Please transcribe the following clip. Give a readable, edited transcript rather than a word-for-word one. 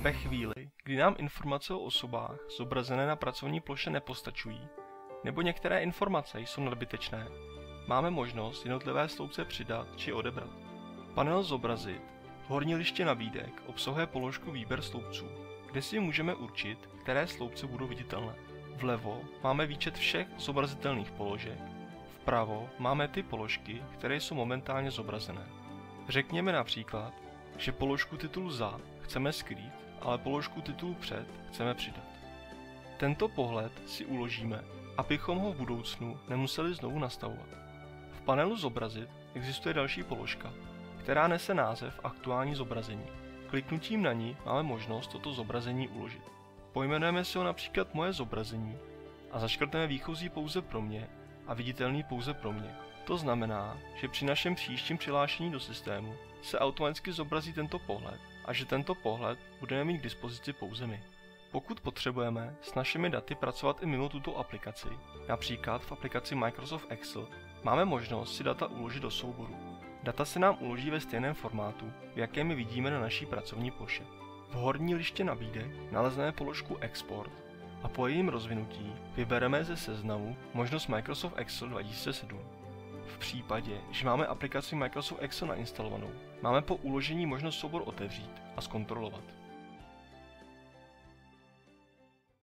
Ve chvíli, kdy nám informace o osobách zobrazené na pracovní ploše nepostačují, nebo některé informace jsou nadbytečné, máme možnost jednotlivé sloupce přidat či odebrat. Panel Zobrazit v horní liště nabídek obsahuje položku Výběr sloupců, kde si můžeme určit, které sloupce budou viditelné. Vlevo máme výčet všech zobrazitelných položek, vpravo máme ty položky, které jsou momentálně zobrazené. Řekněme například, že položku titulu Za chceme skrýt, ale položku titulu Před chceme přidat. Tento pohled si uložíme, abychom ho v budoucnu nemuseli znovu nastavovat. V panelu Zobrazit existuje další položka, která nese název Aktuální zobrazení. Kliknutím na ní máme možnost toto zobrazení uložit. Pojmenujeme si ho například Moje zobrazení a zaškrtneme výchozí pouze pro mě a viditelný pouze pro mě. To znamená, že při našem příštím přihlášení do systému se automaticky zobrazí tento pohled a že tento pohled budeme mít k dispozici pouze my. Pokud potřebujeme s našimi daty pracovat i mimo tuto aplikaci, například v aplikaci Microsoft Excel, máme možnost si data uložit do souboru. Data se nám uloží ve stejném formátu, v jakém je vidíme na naší pracovní ploše. V horní liště nabídek nalezneme položku Export a po jejím rozvinutí vybereme ze seznamu možnost Microsoft Excel 2007. V případě, že máme aplikaci Microsoft Excel nainstalovanou, máme po uložení možnost soubor otevřít a zkontrolovat.